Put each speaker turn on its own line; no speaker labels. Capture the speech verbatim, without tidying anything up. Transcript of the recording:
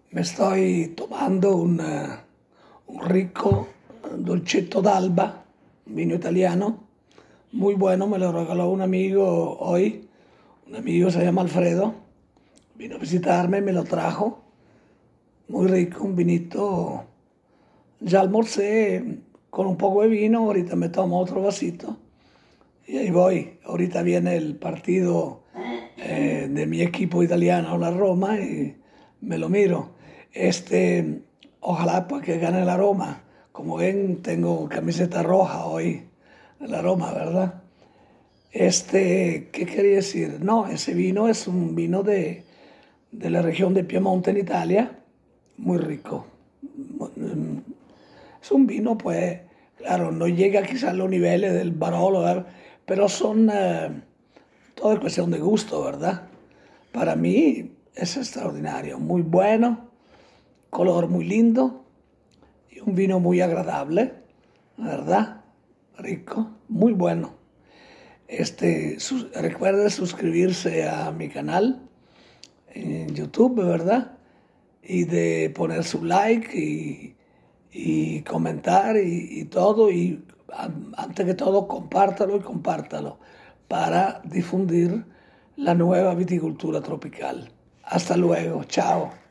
Me estoy tomando un, eh, un rico dolcetto d'alba, un vino italiano, muy bueno, me lo regaló un amigo hoy, un amigo se llama Alfredo, vino a visitarme, me lo trajo, muy rico, un vinito, ya almorcé con un poco de vino, ahorita me tomo otro vasito y ahí voy, ahorita viene el partido eh, de mi equipo italiano, la Roma, y me lo miro. Este, ojalá pues que gane la Roma. Como ven, tengo camiseta roja hoy de la Roma, ¿verdad? Este, ¿qué quería decir? No, ese vino es un vino de, de la región de Piemonte en Italia, muy rico. Es un vino, pues, claro, no llega quizás a los niveles del Barolo, ¿verdad? Pero son, eh, todo es cuestión de gusto, ¿verdad? Para mí es extraordinario, muy bueno, color muy lindo y un vino muy agradable, ¿verdad? Rico, muy bueno. Este, su, recuerde suscribirse a mi canal en YouTube, ¿verdad? Y de poner su like y, y comentar y, y todo. Y antes que todo, compártalo y compártalo para difundir la nueva viticultura tropical. Hasta luego, chao.